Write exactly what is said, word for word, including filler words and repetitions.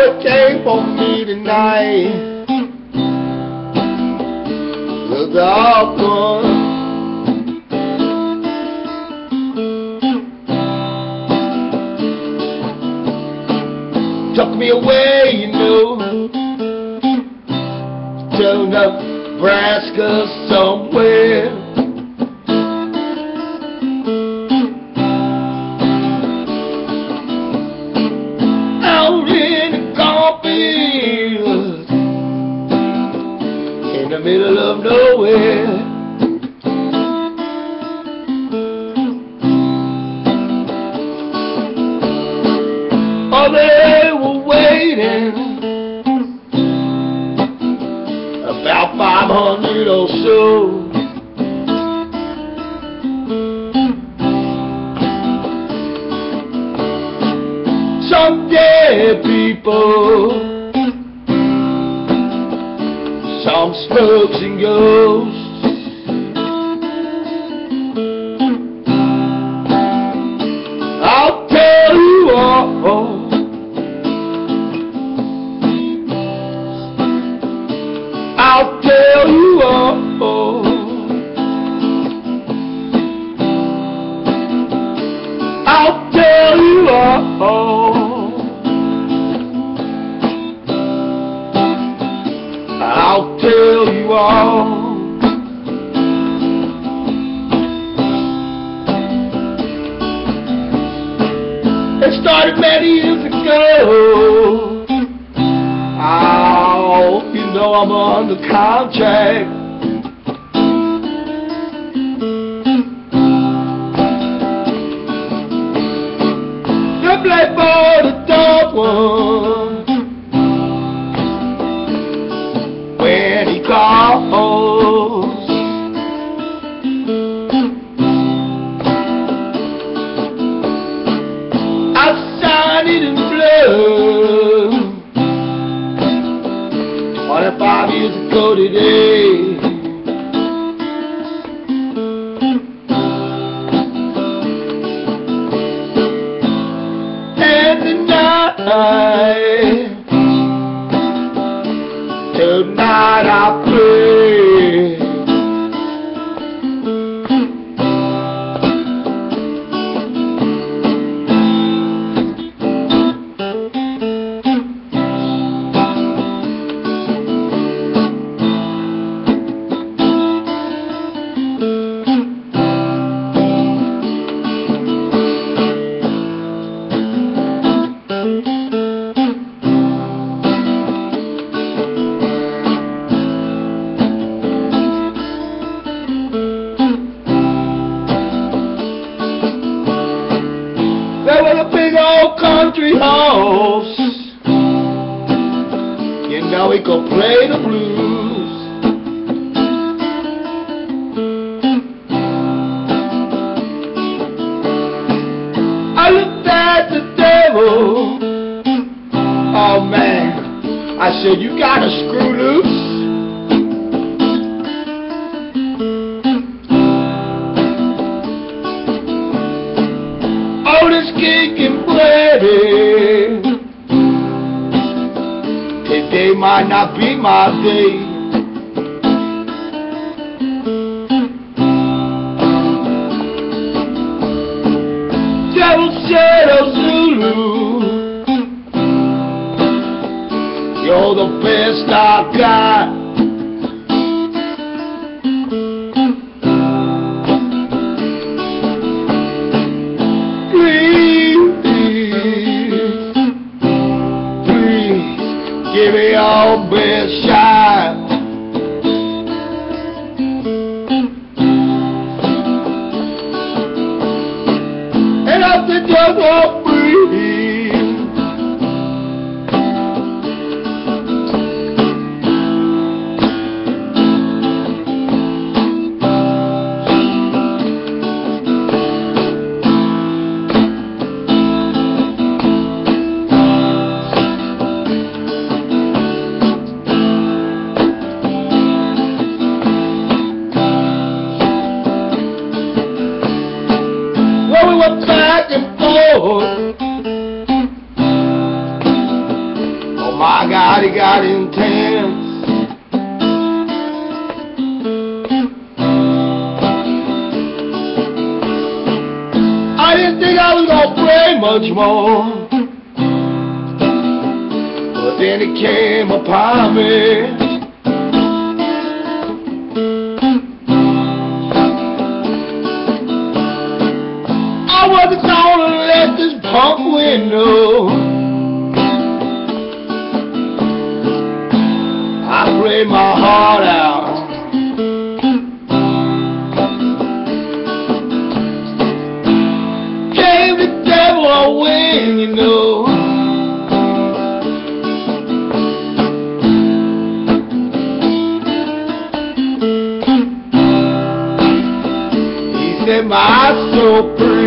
it came for me tonight. The dark one took me away, you know, to Nebraska somewhere. Out in the cornfields, in the middle of nowhere. Oh, they were waiting, about five hundred or so. Some dead people, some smokes and ghosts. I'll tell you all. I'll tell you all. I'll tell you all. I'll tell you all. It started many years ago. Oh, you know I'm on the contract. They play for the dark one when he calls. I signed it in blood twenty-five years ago today. And tonight, tonight I pray. There was a big old country horse, you know he could play the blues. I looked at the devil, oh man, I said, you got a screw loose? Oh, this kicking bloody, today might not be my day. Devil said, oh Zulu, you're the best I got. Give me your best shot. And after just won't breathe. We were back and forth my God, it got intense. I didn't think I was gonna pray much more, but then it came upon me. I wasn't gonna let this punk window. I prayed my heart out. Gave the devil a win, you know. He set my soul free.